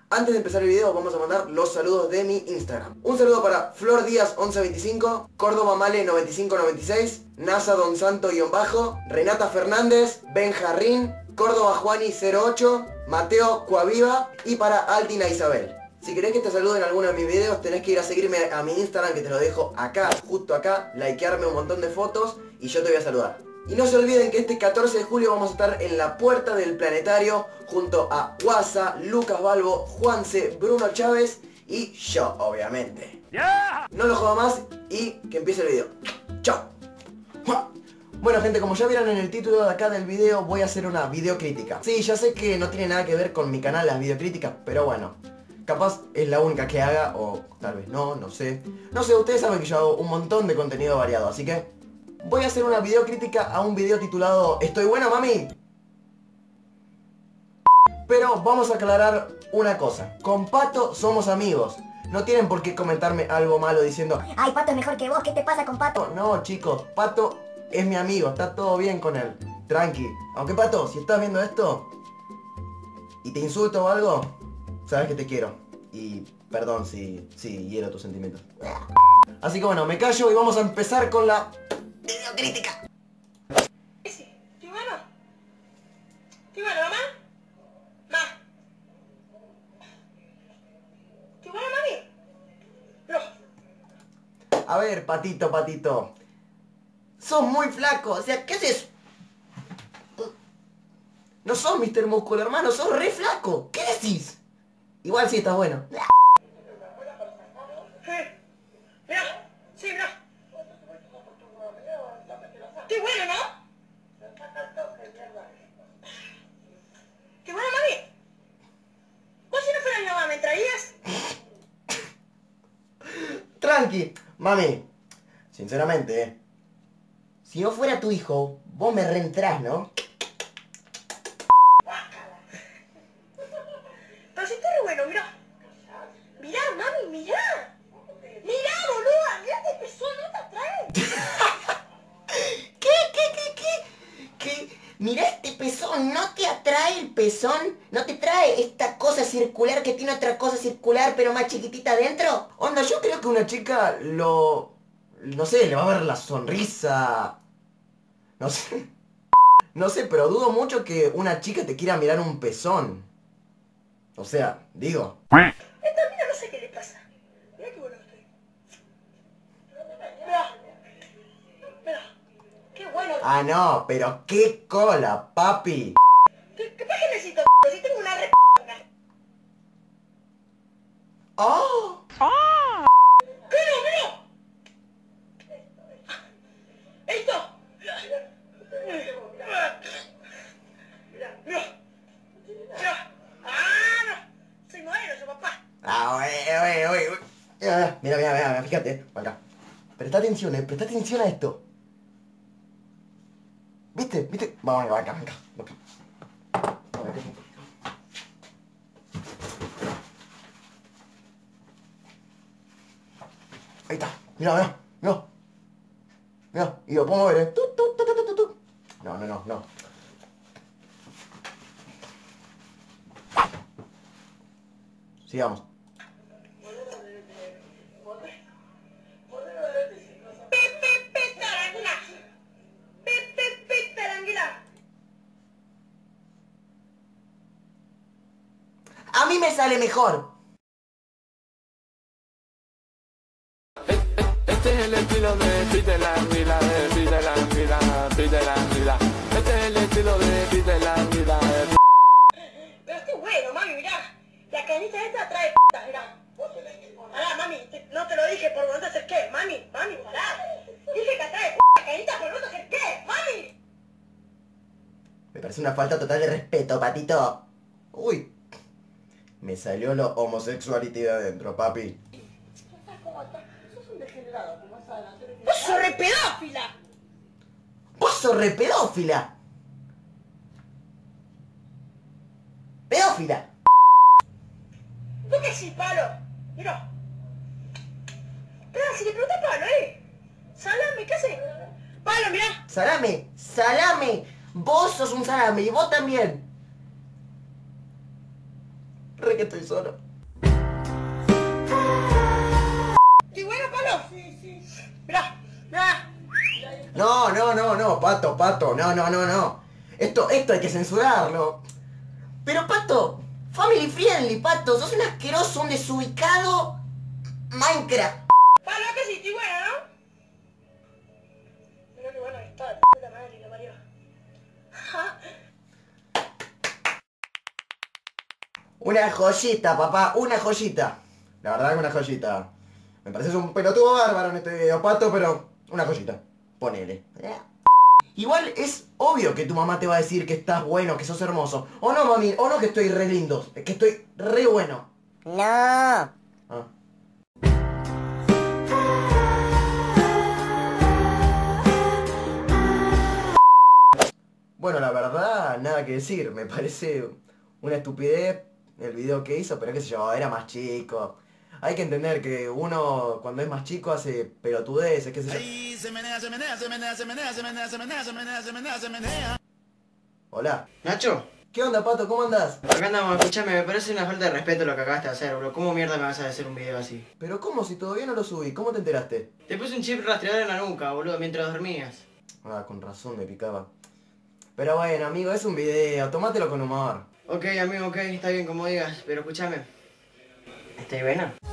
Antes de empezar el video vamos a mandar los saludos de mi Instagram. Un saludo para Flor Díaz 1125, Córdoba Male 9596, NASA Don Santo _, Renata Fernández, Ben Jarrín, Córdoba Juani 08, Mateo Cuaviva y para Aldina Isabel. Si querés que te salude en alguno de mis videos tenés que ir a seguirme a mi Instagram, que te lo dejo acá, justo acá, likearme un montón de fotos y yo te voy a saludar. Y no se olviden que este 14 de julio vamos a estar en la puerta del planetario junto a Guasa, Lucas Balbo, Juanse, Bruno Chávez y yo, obviamente. No lo jodo más y que empiece el video. ¡Chao! Bueno gente, como ya vieron en el título de acá del video, voy a hacer una videocrítica. Sí, ya sé que no tiene nada que ver con mi canal las videocríticas, pero bueno, capaz es la única que haga, o tal vez no, no sé. No sé, ustedes saben que yo hago un montón de contenido variado, así que voy a hacer una videocrítica a un video titulado ¿Estoy bueno, mami? Pero vamos a aclarar una cosa. Con Pato somos amigos. No tienen por qué comentarme algo malo diciendo ay, Pato es mejor que vos, ¿qué te pasa con Pato? no, chicos, Pato es mi amigo, está todo bien con él. Tranqui. Aunque Pato, si estás viendo esto y te insulto o algo, sabes que te quiero. Y perdón si hiero tus sentimientos. Así que bueno, me callo y vamos a empezar con la videocrítica. ¿Estoy bueno? ¿Estoy bueno, mamá? Ma. ¿Estoy bueno, mami? No. A ver, Patito. Sos muy flaco, o sea, ¿qué haces? No sos Mr. Músculo, hermano, sos re flaco. ¿Qué decís? Igual sí estás bueno. Mirá, sí, mirá. Estoy bueno, ¿no? Estoy bueno, mami. ¿Vos si no fuera mi mamá me traías? Tranqui, mami. Sinceramente, si no fuera tu hijo, vos me reentrás, ¿no? Pero si estoy re bueno, mirá. Mirá, mami, mirá. Mirá, boluda, mirá este pezón, no te atrae. ¿Qué? Mirá este pezón, ¿no te atrae el pezón? ¿No te trae esta cosa circular que tiene otra cosa circular pero más chiquitita adentro? Onda, yo creo que una chica no sé, le va a ver la sonrisa. No sé, pero dudo mucho que una chica te quiera mirar un pezón. O sea, digo. Esta mina no sé qué le pasa. Mirá qué bueno que estoy. Mirá. Mirá. Qué bueno. Ah, no, pero qué cola, papi. ¿Qué paje necesito, si tengo una re... ¡Oh! ¡Pero, mira! ¡Esto! Mira. ¡Ah, no! Soy modelo, yo, papá. Ah, oye. Mira, fíjate, acá. Presta atención a esto. ¿Viste? Vamos, acá. Ahí está, mira. Y lo puedo mover, No. Sigamos. Taranguila. A mí me sale mejor. Este es el estilo de Peter Languila, Peter Languila. Este es el estilo de Peter Languila. Pero estoy bueno, mami, mirá. La canita esta trae p***, mirá. Pará, mami, no te lo dije por no te acerqué. Mami, pará. Dije que trae p*** canita por no te acerqué, mami. Me parece una falta total de respeto, Patito. Uy. Me salió lo homosexuality de adentro, papi. Sos un degenerado, como vas adelante. ¡Vos sos re pedófila! ¡Vos sos re pedófila! ¡Pedófila! ¿Vos qué decís, palo? Mirá. Espera, si le preguntas palo, Salame, ¿qué haces? Palo, mirá. Salame. Vos sos un salame y vos también. Re que estoy solo. ¿Estoy bueno, Pablo? Sí. Mirá. No, Pato, no. Esto hay que censurarlo. Pero Pato, family friendly, Pato, sos un asqueroso, un desubicado Minecraft. Pablo, que sí, estoy bueno, ¿no? Mirá qué bueno que está, la puta madre que lo parió. Una joyita, papá, una joyita. La verdad que una joyita. Me pareces un pelotudo bárbaro en este video, Pato, pero una joyita. Ponele. Igual es obvio que tu mamá te va a decir que estás bueno, que sos hermoso. O no, mami, o no que estoy re lindo, que estoy re bueno. No. Ah. Bueno, la verdad, nada que decir. Me parece una estupidez el video que hizo, pero qué sé yo, era más chico. Hay que entender que uno cuando es más chico hace pelotudeces, qué sé yo. Hola. Nacho, ¿Qué onda, Pato? ¿Cómo andás? acá andamos, escúchame, me parece una falta de respeto lo que acabaste de hacer, bro. ¿Cómo mierda me vas a hacer un video así? Pero ¿cómo? Si todavía no lo subí, ¿cómo te enteraste? Te puse un chip rastreador en la nuca, boludo, mientras dormías. Ah, con razón me picaba. Pero bueno, amigo, es un video, tomátelo con humor. Ok, amigo, ok, está bien como digas, pero escúchame. ¿Estás buena?